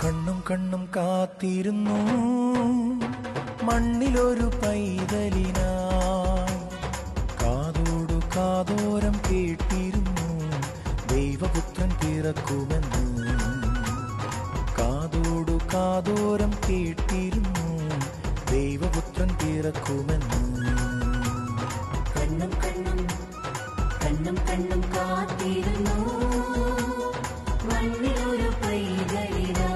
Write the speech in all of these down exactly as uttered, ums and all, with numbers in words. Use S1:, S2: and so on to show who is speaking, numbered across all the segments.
S1: കണ്ണും കണ്ണും കാത്തിരുന്നു മണ്ണിലൊരു പൈതലിനായി. കാതോടു കാതോരം കേട്ടിരുന്നു ദൈവപുത്രൻ പിറക്കുമെന്ന്. കാതോടു കാതോരം കേട്ടിരുന്നു ദൈവപുത്രൻ പിറക്കുമെന്ന്.
S2: കണ്ണും കണ്ണും കണ്ണും കണ്ണും കാത്തിരുന്നു മണ്ണിലൊരു പൈതലിനാ.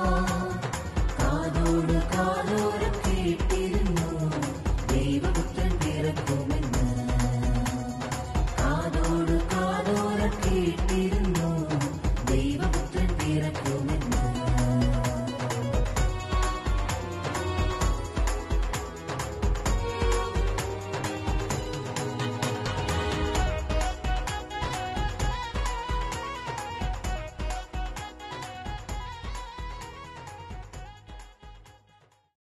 S2: കാതോടു കാതോരം കേട്ടിരുന്നു ദൈവപുത്രൻ പിറക്കുമെന്ന്. കാതോടു കാതോരം കേട്ടിരുന്നു ദൈവപുത്രൻ പിറക്കുമെന്ന്.